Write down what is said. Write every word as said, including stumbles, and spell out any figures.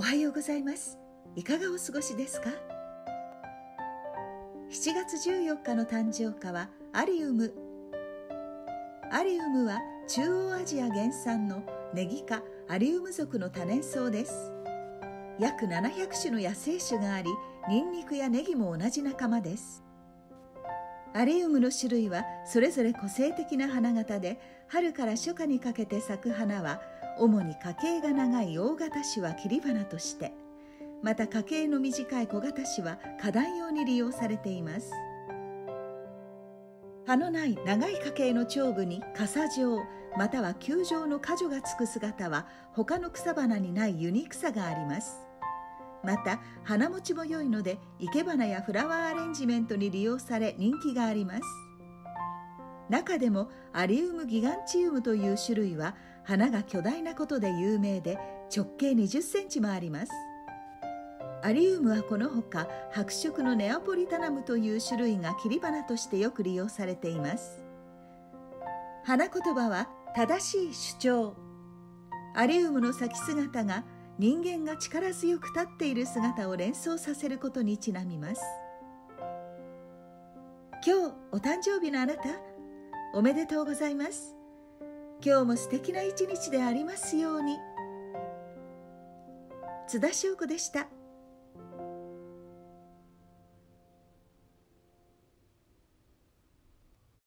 おはようございます。いかがお過ごしですか？しちがつじゅうよっかの誕生花はアリウム。アリウムは中央アジア原産のネギ科アリウム属の多年草です。約ななひゃくしゅの野生種があり、ニンニクやネギも同じ仲間です。アリウムの種類はそれぞれ個性的な花形で、春から初夏にかけて咲く花は主に花茎が長い大型種は切り花として、また花茎の短い小型種は花壇用に利用されています。葉のない長い花茎の頂部に傘状または球状の果樹がつく姿は他の草花にないユニクさがあります。また花持ちも良いので、生け花やフラワーアレンジメントに利用され人気があります。中でもアリウムギガンチウムという種類は花が巨大なことで有名で、直径にじゅっセンチもあります。アリウムはこのほか白色のネアポリタナムという種類が切り花としてよく利用されています。花言葉は正しい主張。アリウムの咲き姿が人間が力強く立っている姿を連想させることにちなみます。今日お誕生日のあなた、おめでとうございます。今日も素敵な一日でありますように。津田翔子でした。